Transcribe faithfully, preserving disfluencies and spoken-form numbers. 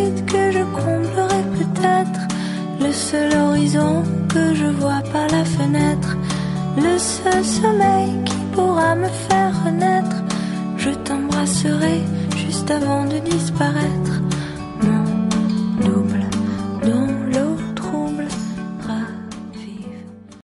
vide que je comblerai peut-être, le seul horizon que je vois par la fenêtre, le seul sommeil qui pourra me faire renaître. Je t'embrasserai juste avant de disparaître.